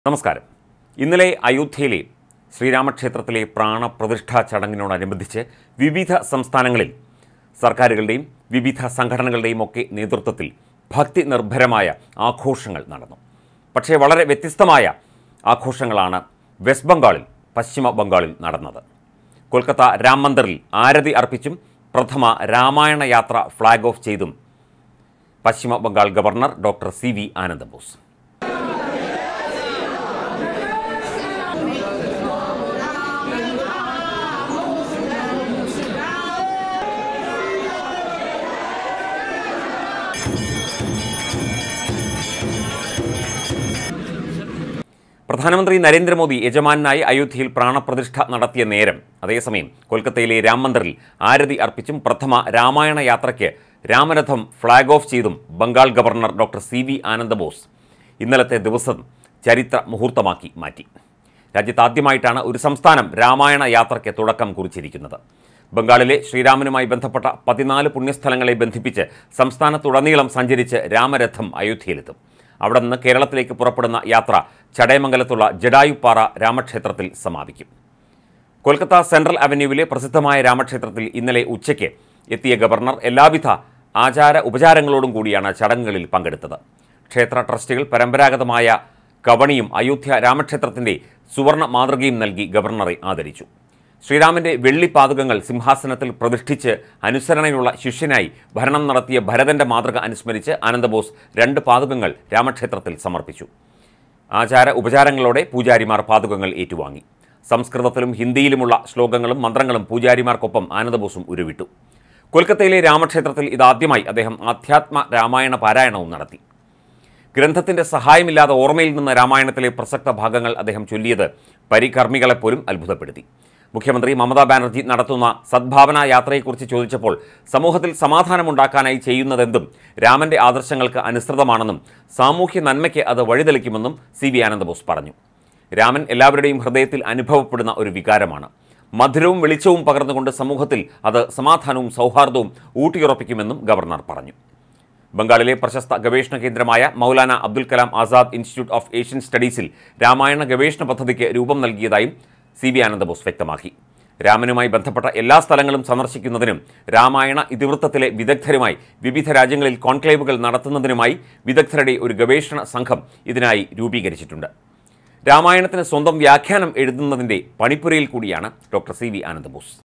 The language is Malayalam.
നമസ്കാരം. ഇന്നലെ അയോധ്യയിലെ ശ്രീരാമക്ഷേത്രത്തിലെ പ്രാണപ്രതിഷ്ഠാ ചടങ്ങിനോടനുബന്ധിച്ച് വിവിധ സംസ്ഥാനങ്ങളിൽ സർക്കാരുകളുടെയും വിവിധ സംഘടനകളുടെയും ഒക്കെ നേതൃത്വത്തിൽ ഭക്തി നിർഭരമായ ആഘോഷങ്ങൾ നടന്നു. പക്ഷേ വളരെ വ്യത്യസ്തമായ ആഘോഷങ്ങളാണ് വെസ്റ്റ് ബംഗാളിൽ, പശ്ചിമ ബംഗാളിൽ നടന്നത്. കൊൽക്കത്ത രാം മന്ദിറിൽ ആരതി അർപ്പിച്ചും പ്രഥമ രാമായണ യാത്ര ഫ്ലാഗ് ഓഫ് ചെയ്തും പശ്ചിമ Bengal governor doctor CV Ananda Bose. പ്രധാനമന്ത്രി നരേന്ദ്രമോദി യജമാനായി അയോധ്യയിൽ പ്രാണപ്രതിഷ്ഠ നടത്തിയ നേരം, അതേസമയം കൊൽക്കത്തയിലെ രാം മന്ദിറിൽ ആരതി അർപ്പിച്ചും പ്രഥമ രാമായണ യാത്രയ്ക്ക് രാമരഥം ഫ്ലാഗ് ഓഫ് ചെയ്തും Bengal governor doctor CV Ananda Bose ഇന്നലത്തെ ദിവസം ചരിത്ര മുഹൂർത്തമാക്കി മാറ്റി. രാജ്യത്താദ്യമായിട്ടാണ് ഒരു സംസ്ഥാനം രാമായണ യാത്രയ്ക്ക് തുടക്കം കുറിച്ചിരിക്കുന്നത്. ബംഗാളിലെ ശ്രീരാമനുമായി ബന്ധപ്പെട്ട 14 പുണ്യസ്ഥലങ്ങളെ ബന്ധിപ്പിച്ച് സംസ്ഥാനത്തുടനീളം സഞ്ചരിച്ച് രാമരഥം അയോധ്യയിലെത്തും. അവിടെ നിന്ന് കേരളത്തിലേക്ക് പുറപ്പെടുന്ന യാത്ര ചടയമംഗലത്തുള്ള ജഡായുപ്പാറ രാമക്ഷേത്രത്തിൽ സമാപിക്കും. കൊൽക്കത്ത സെൻട്രൽ അവന്യൂവിലെ പ്രസിദ്ധമായ രാമക്ഷേത്രത്തിൽ ഇന്നലെ ഉച്ചയ്ക്ക് എത്തിയ ഗവർണർ എല്ലാവിധ ആചാര ഉപചാരങ്ങളോടും കൂടിയാണ് ചടങ്ങുകളിൽ പങ്കെടുത്തത്. ക്ഷേത്ര ട്രസ്റ്റികൾ പരമ്പരാഗതമായ കവണിയും അയോധ്യ രാമക്ഷേത്രത്തിൻ്റെ സുവർണ മാതൃകയും നൽകി ഗവർണറെ ആദരിച്ചു. ശ്രീരാമൻ്റെ വെള്ളിപ്പാതുകങ്ങൾ സിംഹാസനത്തിൽ പ്രതിഷ്ഠിച്ച് അനുസരണയുള്ള ശിഷ്യനായി ഭരണം നടത്തിയ ഭരതൻ്റെ മാതൃക അനുസ്മരിച്ച് ആനന്ദബോസ് 2 പാതുകങ്ങൾ രാമക്ഷേത്രത്തിൽ സമർപ്പിച്ചു. ആചാര ഉപചാരങ്ങളോടെ പൂജാരിമാർ പാതുകങ്ങൾ ഏറ്റുവാങ്ങി. സംസ്കൃതത്തിലും ഹിന്ദിയിലുമുള്ള ശ്ലോകങ്ങളും മന്ത്രങ്ങളും പൂജാരിമാർക്കൊപ്പം ആനന്ദബോസും ഉരുവിട്ടു. കൊൽക്കത്തയിലെ രാമക്ഷേത്രത്തിൽ ഇതാദ്യമായി അദ്ദേഹം ആധ്യാത്മ രാമായണ പാരായണവും നടത്തി. ഗ്രന്ഥത്തിൻ്റെ സഹായമില്ലാതെ ഓർമ്മയിൽ നിന്ന് രാമായണത്തിലെ പ്രസക്ത ഭാഗങ്ങൾ അദ്ദേഹം ചൊല്ലിയത് പരികർമ്മികളെപ്പോലും അത്ഭുതപ്പെടുത്തി. മുഖ്യമന്ത്രി മമതാ ബാനർജി നടത്തുന്ന സദ്ഭാവന യാത്രയെക്കുറിച്ച് ചോദിച്ചപ്പോൾ സമൂഹത്തിൽ സമാധാനമുണ്ടാക്കാനായി ചെയ്യുന്നതെന്തും രാമൻ്റെ ആദർശങ്ങൾക്ക് അനുസൃതമാണെന്നും സാമൂഹ്യ നന്മയ്ക്ക് അത് വഴിതെളിക്കുമെന്നും CV ആനന്ദബോസ് പറഞ്ഞു. രാമൻ എല്ലാവരുടെയും ഹൃദയത്തിൽ അനുഭവപ്പെടുന്ന ഒരു വികാരമാണ്. മധുരവും വെളിച്ചവും പകർന്നുകൊണ്ട് സമൂഹത്തിൽ അത് സമാധാനവും സൗഹാർദ്ദവും ഊട്ടിയുറപ്പിക്കുമെന്നും ഗവർണർ പറഞ്ഞു. ബംഗാളിലെ പ്രശസ്ത ഗവേഷണ കേന്ദ്രമായ Maulana Abdul Kalam Azad institute of Asian സ്റ്റഡീസിൽ രാമായണ ഗവേഷണ പദ്ധതിക്ക് രൂപം നൽകിയതായും CV ആനന്ദബോസ് വ്യക്തമാക്കി. രാമനുമായി ബന്ധപ്പെട്ട എല്ലാ സ്ഥലങ്ങളും സന്ദർശിക്കുന്നതിനും രാമായണ ഇതിവൃത്തത്തിലെ വിദഗ്ധരുമായി വിവിധ രാജ്യങ്ങളിൽ കോൺക്ലേവുകൾ നടത്തുന്നതിനുമായി വിദഗ്ധരുടെ ഒരു ഗവേഷണ സംഘം ഇതിനായി രൂപീകരിച്ചിട്ടുണ്ട്. രാമായണത്തിന് സ്വന്തം വ്യാഖ്യാനം എഴുതുന്നതിൻ്റെ പണിപ്പുരയിൽ കൂടിയാണ് ഡോക്ടർ CV ആനന്ദബോസ്.